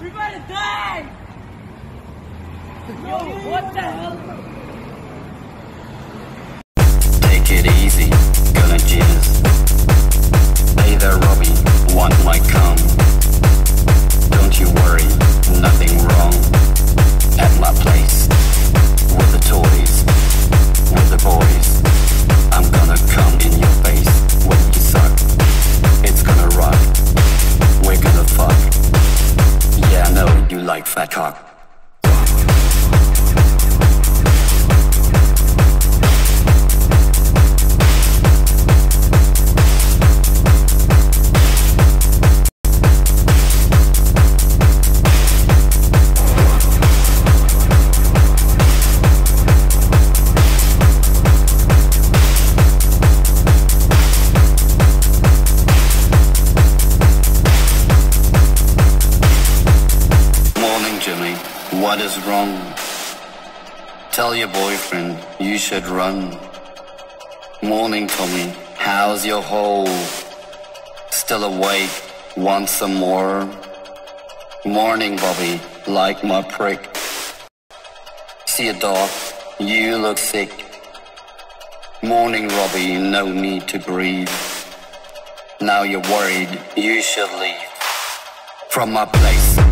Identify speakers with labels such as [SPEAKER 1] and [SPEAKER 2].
[SPEAKER 1] We're gonna die! Yo, what the hell?
[SPEAKER 2] Take it easy, gonna jizz. Hey there, Robbie, want my cum? Don't you worry, nothing wrong. At my place, with the toys, with the boys. I'm gonna come in your face when you suck. It's gonna rock, we're gonna fuck. Yeah, I know you like fat cock. What is wrong? Tell your boyfriend you should run. Morning, Tommy, how's your hole? Still awake, want some more? Morning, Bobby, like my prick. See a dog, you look sick. Morning, Robbie, no need to breathe. Now you're worried, you should leave from my place.